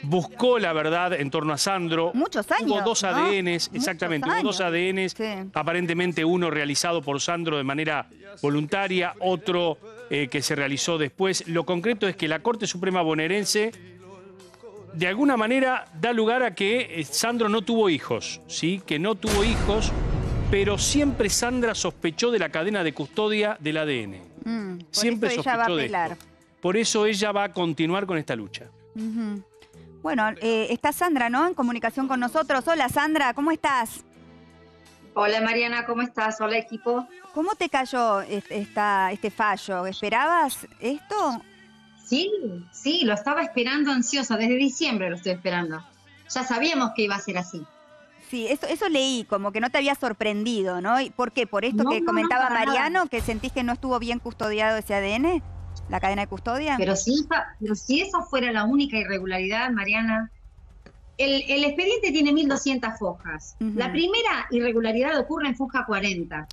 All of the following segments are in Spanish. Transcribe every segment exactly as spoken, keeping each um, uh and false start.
buscó la verdad en torno a Sandro. Muchos años, Hubo dos ¿no? A D Ns, Muchos exactamente, años. hubo dos A D Ns, Sí. aparentemente uno realizado por Sandro de manera voluntaria, otro eh, que se realizó después. Lo concreto es que la Corte Suprema bonaerense de alguna manera da lugar a que eh, Sandro no tuvo hijos, ¿sí? Que no tuvo hijos, pero siempre Sandra sospechó de la cadena de custodia del A D N. Mm, por Siempre eso ella va a sospechó de apelar. esto. Por eso ella va a continuar con esta lucha. Uh-huh. Bueno, eh, está Sandra, ¿no? En comunicación con nosotros. Hola, Sandra, ¿cómo estás? Hola Mariana, ¿cómo estás? Hola equipo. ¿Cómo te cayó esta, este fallo? ¿Esperabas esto? Sí, sí, lo estaba esperando ansiosa, desde diciembre lo estoy esperando. Ya sabíamos que iba a ser así. Sí, eso, eso leí, como que no te había sorprendido, ¿no? ¿Y por qué? ¿Por esto No, que no, comentaba no, para Mariano, nada. que sentís que no estuvo bien custodiado ese A D N? ¿La cadena de custodia? Pero si esa, pero si esa fuera la única irregularidad, Mariana, el, el expediente tiene mil doscientas fojas. Uh-huh. La primera irregularidad ocurre en foja cuarenta.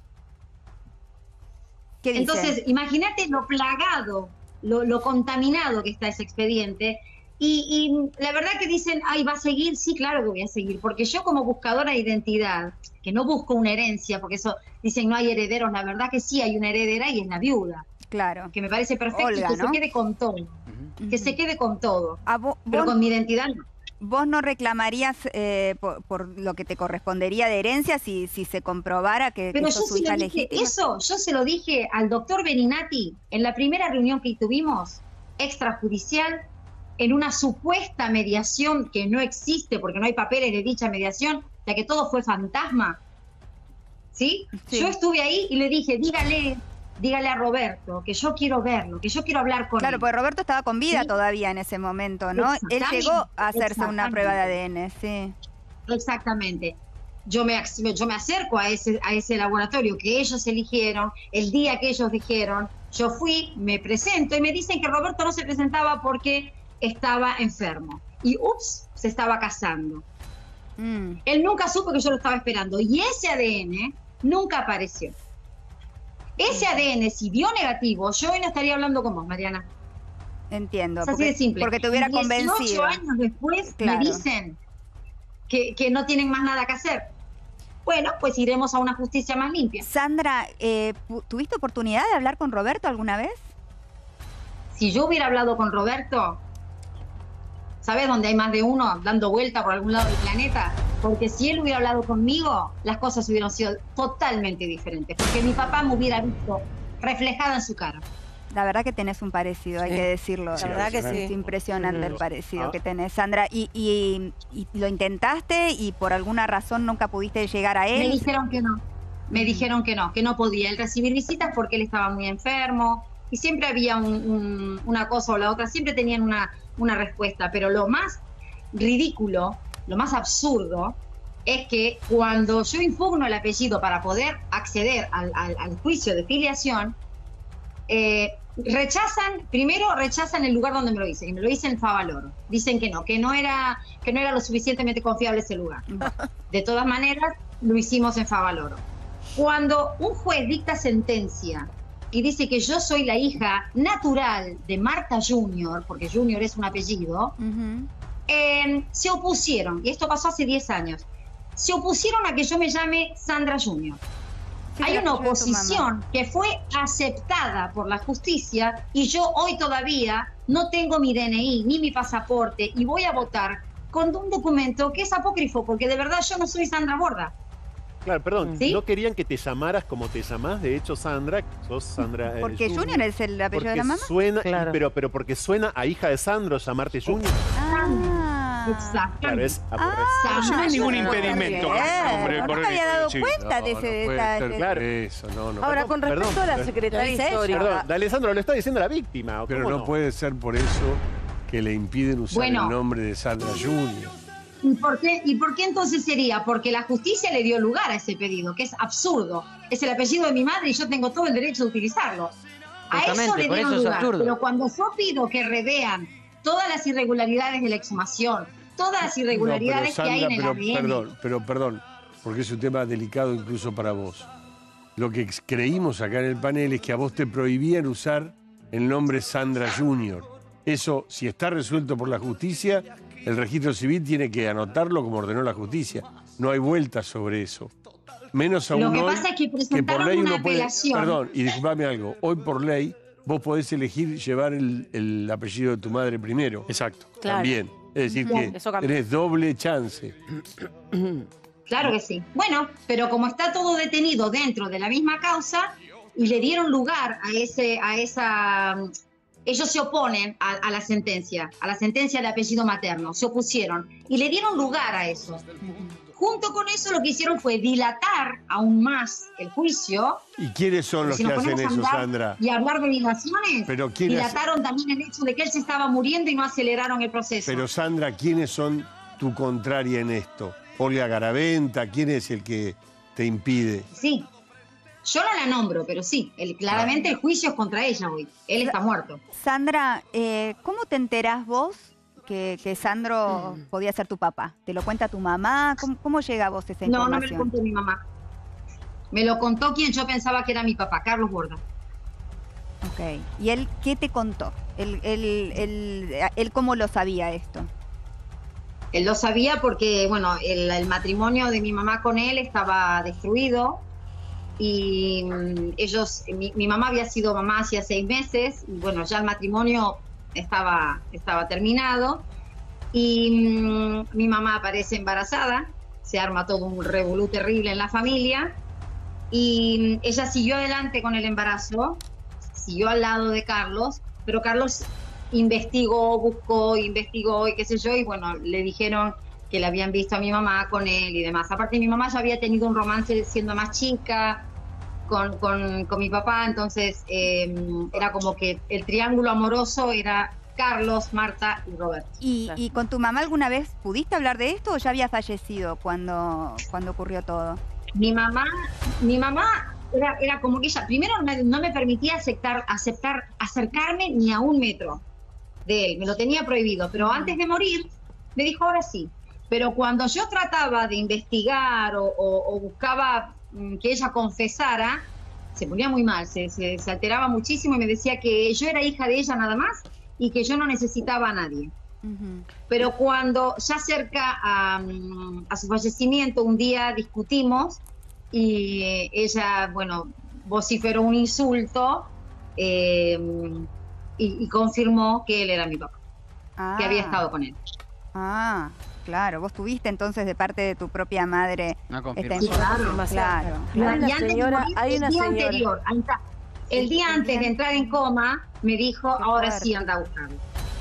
¿Qué dice? Entonces, imagínate lo plagado, lo, lo contaminado que está ese expediente. Y, y la verdad que dicen, ay, ¿va a seguir? Sí, claro que voy a seguir, porque yo como buscadora de identidad, que no busco una herencia, porque eso dicen no hay herederos, la verdad que sí hay una heredera y es la viuda. Claro. Que me parece perfecto Olga, y que ¿no? se quede con todo. Uh-huh. Que se quede con todo. Ah, vos, pero vos, con mi identidad no. ¿Vos no reclamarías eh, por, por lo que te correspondería de herencia si, si se comprobara que, Pero que yo sos su se lo hija dije, legítima? eso yo se lo dije al doctor Beninati en la primera reunión que tuvimos, extrajudicial, en una supuesta mediación que no existe porque no hay papeles de dicha mediación, ya que todo fue fantasma. ¿Sí? Sí. Yo estuve ahí y le dije, dígale, dígale a Roberto que yo quiero verlo, que yo quiero hablar con Claro, él. porque Roberto estaba con vida ¿Sí? todavía en ese momento, ¿no? Él Exactamente, llegó a hacerse una exactamente. prueba de A D N, sí. Exactamente. Yo me, yo me acerco a ese, a ese laboratorio que ellos eligieron, el día que ellos dijeron, yo fui, me presento y me dicen que Roberto no se presentaba porque estaba enfermo. Y ups, se estaba casando. Mm. Él nunca supo que yo lo estaba esperando y ese A D N nunca apareció. Ese A D N, si dio negativo, yo hoy no estaría hablando con vos, Mariana. Entiendo. Es así porque, de simple. Porque te hubiera dieciocho convencido. años después Claro. me dicen que, que no tienen más nada que hacer. Bueno, pues iremos a una justicia más limpia. Sandra, eh, ¿tuviste oportunidad de hablar con Roberto alguna vez? Si yo hubiera hablado con Roberto, ¿sabes dónde hay más de uno dando vuelta por algún lado del planeta? Porque si él hubiera hablado conmigo, las cosas hubieran sido totalmente diferentes. Porque mi papá me hubiera visto reflejada en su cara. La verdad que tenés un parecido, hay Sí. que decirlo. La verdad que sí. Es impresionante el parecido Ah. que tenés, Sandra. Y, y, y lo intentaste y por alguna razón nunca pudiste llegar a Me él. dijeron que no. Me dijeron que no, que no podía él recibir visitas porque él estaba muy enfermo. Y siempre había un, un, una cosa o la otra, siempre tenían una, una respuesta. Pero lo más ridículo, lo más absurdo, es que cuando yo impugno el apellido para poder acceder al, al, al juicio de filiación, eh, rechazan, primero rechazan el lugar donde me lo dicen, y me lo dicen en Favaloro. Dicen que no, que no era, que no era lo suficientemente confiable ese lugar. De todas maneras, lo hicimos en Favaloro. Cuando un juez dicta sentencia y dice que yo soy la hija natural de Marta Junior, porque Junior es un apellido, Uh-huh. eh, se opusieron, y esto pasó hace diez años, se opusieron a que yo me llame Sandra Junior. Sí, Hay el una apellido de tu mamá. oposición que fue aceptada por la justicia y yo hoy todavía no tengo mi D N I ni mi pasaporte y voy a votar con un documento que es apócrifo, porque de verdad yo no soy Sandra Borda. Claro, perdón, ¿Sí? no querían que te llamaras como te llamás, de hecho, Sandra, sos Sandra. eh, Porque Junior es el apellido porque de la mamá. Suena, Claro. pero, pero porque suena a hija de Sandro llamarte Junior. Ah. Exacto. Claro, es Ah, No hay ningún Junior. impedimento. Bien. Hombre, No por me el- había dado sí. cuenta de No, ese no puede detalle. ser Claro. eso, no, no. Ahora, Perdón, con respecto perdón. a la secretaria Dice ella. histórica, Perdón, de Alessandro, lo está diciendo la víctima. ¿o Pero cómo no puede ser por eso que le impiden usar Bueno. el nombre de Sandra Junior. ¿Y por qué, ¿Y por qué entonces sería? Porque la justicia le dio lugar a ese pedido, que es absurdo. Es el apellido de mi madre y yo tengo todo el derecho de utilizarlo. A eso Justamente, le por dieron eso es lugar. absurdo. Pero cuando yo pido que revean todas las irregularidades de la exhumación, todas las irregularidades No, pero que hay en Sandra, el pero, A D N... perdón, pero perdón, porque es un tema delicado incluso para vos. Lo que ex- creímos acá en el panel es que a vos te prohibían usar el nombre Sandra Junior. Eso, si está resuelto por la justicia, El registro civil tiene que anotarlo como ordenó la justicia. No hay vuelta sobre eso. Menos aún Lo que hoy, pasa es que que por presentaron ley una uno puede... apelación. Perdón, y disculpame algo. Hoy por ley vos podés elegir llevar el, el apellido de tu madre primero. Exacto. Claro. También. Es decir, que Eso cambia. tenés doble chance. Claro que sí. Bueno, pero como está todo detenido dentro de la misma causa y le dieron lugar a ese, a esa, ellos se oponen a, a la sentencia, a la sentencia de apellido materno, se opusieron y le dieron lugar a eso. Junto con eso lo que hicieron fue dilatar aún más el juicio. ¿Y quiénes son los Si que nos hacen ponemos a eso, hablar Sandra? Y hablar de dilaciones, Pero ¿quiénes- dilataron también el hecho de que él se estaba muriendo y no aceleraron el proceso. Pero Sandra, ¿quiénes son tu contraria en esto? Olga Garaventa, ¿quién es el que te impide? Sí. Yo no la nombro, pero sí, el- claramente el juicio es contra ella hoy. Él está muerto. Sandra, eh, ¿cómo te enterás vos que, que Sandro podía ser tu papá? ¿Te lo cuenta tu mamá? ¿Cómo, cómo llega a vos esa No, no me información? lo contó mi mamá. Me lo contó quien yo pensaba que era mi papá, Carlos Borda. Ok. ¿Y él qué te contó? ¿Él, él, él, él cómo lo sabía esto? Él lo sabía porque, bueno, el, el matrimonio de mi mamá con él estaba destruido y mm, ellos, mi, mi mamá había sido mamá hacía seis meses y, bueno, ya el matrimonio estaba, estaba terminado y mm, mi mamá aparece embarazada, se arma todo un revolú terrible en la familia y mm, ella siguió adelante con el embarazo, siguió al lado de Carlos, pero Carlos investigó, buscó, investigó y qué sé yo, y bueno, le dijeron que le habían visto a mi mamá con él y demás. Aparte mi mamá ya había tenido un romance siendo más chica con, con, con mi papá, entonces eh, era como que el triángulo amoroso era Carlos, Marta y Roberto. ¿Y, Claro. ¿Y con tu mamá alguna vez pudiste hablar de esto o ya había fallecido cuando, cuando ocurrió todo? Mi mamá, mi mamá era, era como que ella, primero no me, no me permitía aceptar, aceptar, acercarme ni a un metro de él, me lo tenía prohibido, pero antes de morir me dijo ahora sí. Pero cuando yo trataba de investigar o, o, o buscaba mm, que ella confesara, se ponía muy mal, se, se, se alteraba muchísimo y me decía que yo era hija de ella nada más y que yo no necesitaba a nadie. Ujú. Pero cuando ya cerca a, mm, a su fallecimiento, un día discutimos y eh, ella, bueno, vociferó un insulto eh, y, y confirmó que él era mi papá, Ah, que había estado con él. Ah, claro. Vos tuviste entonces de parte de tu propia madre Una esta confirmación. información. Claro. Hay una Y antes de señora, morir, hay el una día señora. anterior, ahí está. el día antes de entrar en coma, me dijo, Qué ahora fuerte. sí anda a buscarlo.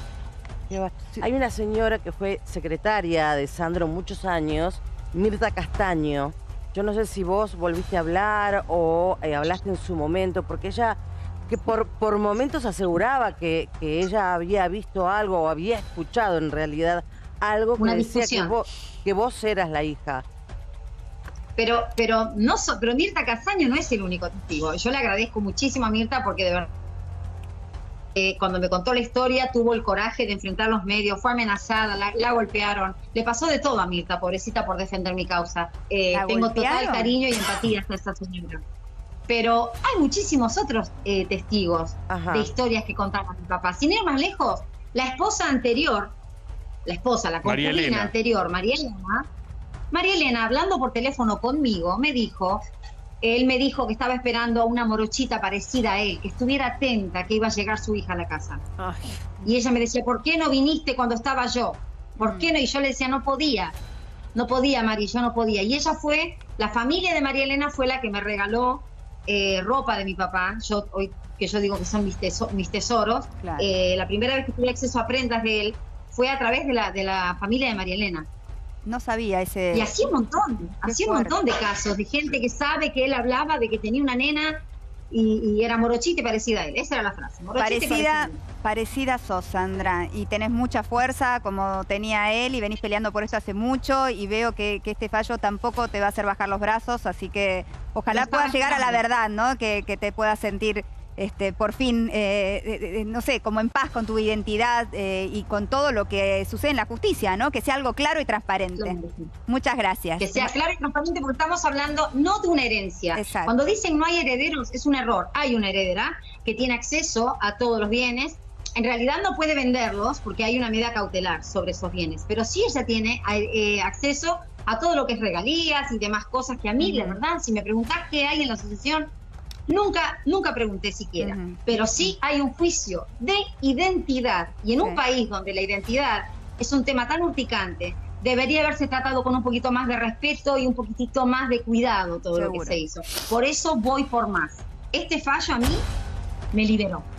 Hay una señora que fue secretaria de Sandro muchos años, Mirta Castaño. Yo no sé si vos volviste a hablar o eh, hablaste en su momento, porque ella, que por, por momentos aseguraba que, que ella había visto algo o había escuchado en realidad algo que Una decía que discusión. vos, que vos eras la hija. Pero, pero, no so- pero Mirta Castaño no es el único testigo. Yo le agradezco muchísimo a Mirta porque de verdad, eh, cuando me contó la historia, tuvo el coraje de enfrentar los medios, fue amenazada, la, la golpearon. Le pasó de todo a Mirta, pobrecita, por defender mi causa. Eh, ¿La tengo golpearon? total cariño y empatía hacia esta señora. Pero hay muchísimos otros eh, testigos Ajá. de historias que contaba mi papá. Sin ir más lejos, la esposa anterior, la esposa, la María concubina Elena. anterior, María Elena, María Elena, hablando por teléfono conmigo, me dijo, él me dijo que estaba esperando a una morochita parecida a él, que estuviera atenta, que iba a llegar su hija a la casa. Ay, Y ella me decía, ¿por qué no viniste cuando estaba yo? ¿Por qué no? Y yo le decía, no podía. No podía, María, yo no podía. Y ella fue, la familia de María Elena fue la que me regaló eh, ropa de mi papá, yo hoy que yo digo que son mis, teso- mis tesoros. Claro. Eh, la primera vez que tuve acceso a prendas de él fue a través de la, de la familia de María Elena. No sabía ese... Y así un montón, así un fuerte. montón de casos, de gente que sabe que él hablaba de que tenía una nena y, y era morochita y parecida a él. Esa era la frase. Morochita y Parecida, parecida a él. parecida sos, Sandra, y tenés mucha fuerza como tenía él y venís peleando por esto hace mucho y veo que, que este fallo tampoco te va a hacer bajar los brazos, así que ojalá No puedas está llegar a la bastante. verdad, ¿no? Que, que te puedas sentir este, por fin, eh, eh, eh, no sé, como en paz con tu identidad eh, y con todo lo que sucede en la justicia, ¿no? Que sea algo claro y transparente. Claro que sí. Muchas gracias. Que sea claro y transparente porque estamos hablando no de una herencia. Exacto. Cuando dicen no hay herederos es un error. Hay una heredera que tiene acceso a todos los bienes. en realidad no puede venderlos porque hay una medida cautelar sobre esos bienes, pero sí ella tiene eh, acceso a todo lo que es regalías y demás cosas que a mí, uh-huh. la verdad, si me preguntás qué hay en la asociación, nunca, nunca pregunté siquiera. Uh-huh. Pero sí hay un juicio de identidad. Y en sí. un país donde la identidad es un tema tan urticante, debería haberse tratado con un poquito más de respeto y un poquitito más de cuidado todo Seguro. lo que se hizo. Por eso voy por más. Este fallo a mí me liberó.